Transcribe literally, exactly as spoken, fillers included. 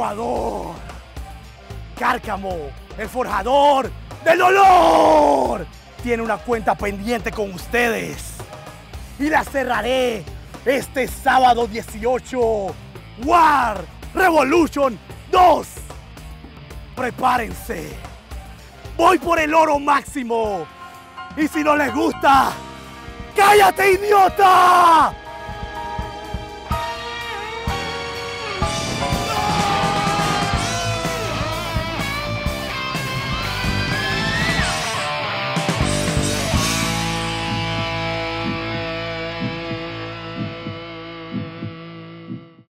Ecuador. Karcamo, el forjador del dolor, tiene una cuenta pendiente con ustedes y la cerraré este sábado dieciocho. War Revolution dos. Prepárense. Voy por el oro máximo. Y si no les gusta, ¡cállate, idiota!